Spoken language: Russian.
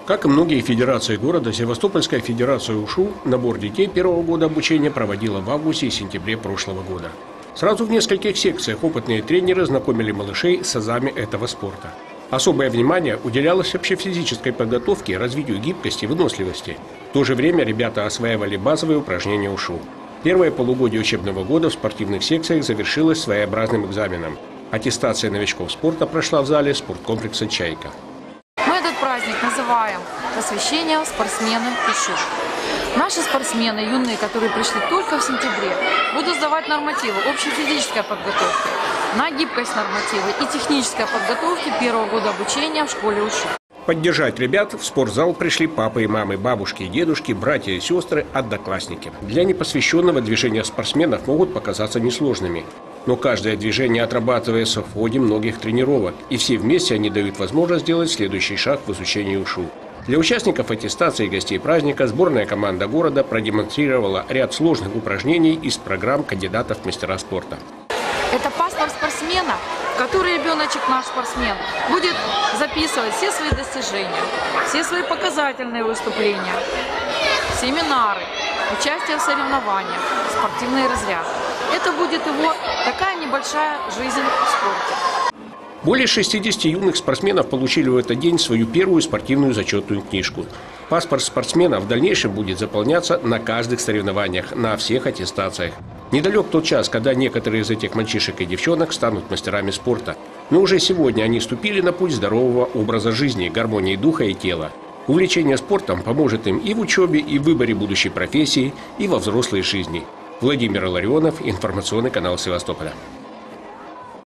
Как и многие федерации города, Севастопольская федерация УШУ набор детей первого года обучения проводила в августе и сентябре прошлого года. Сразу в нескольких секциях опытные тренеры знакомили малышей с азами этого спорта. Особое внимание уделялось общефизической подготовке, развитию гибкости и выносливости. В то же время ребята осваивали базовые упражнения УШУ. Первое полугодие учебного года в спортивных секциях завершилось своеобразным экзаменом. Аттестация новичков спорта прошла в зале спорткомплекса «Чайка». Мы этот праздник называем «Посвящение спортсменам УШУ». Наши спортсмены, юные, которые пришли только в сентябре, будут сдавать нормативы общей физической подготовки, на гибкость нормативы и технической подготовки первого года обучения в школе УШУ. Поддержать ребят в спортзал пришли папы и мамы, бабушки и дедушки, братья и сестры, одноклассники. Для непосвященного движения спортсменов могут показаться несложными. Но каждое движение отрабатывается в ходе многих тренировок, и все вместе они дают возможность сделать следующий шаг в изучении УШУ. Для участников аттестации и гостей праздника сборная команда города продемонстрировала ряд сложных упражнений из программ кандидатов в мастера спорта. Это паспорт спортсмена, в который ребеночек, наш спортсмен, будет записывать все свои достижения, все свои показательные выступления, семинары, участие в соревнованиях, спортивные разряды. Это будет его такая небольшая жизнь в спорте. Более 60 юных спортсменов получили в этот день свою первую спортивную зачетную книжку. Паспорт спортсмена в дальнейшем будет заполняться на каждых соревнованиях, на всех аттестациях. Недалек тот час, когда некоторые из этих мальчишек и девчонок станут мастерами спорта. Но уже сегодня они ступили на путь здорового образа жизни, гармонии духа и тела. Увлечение спортом поможет им и в учебе, и в выборе будущей профессии, и во взрослой жизни. Владимир Ларионов, информационный канал Севастополя.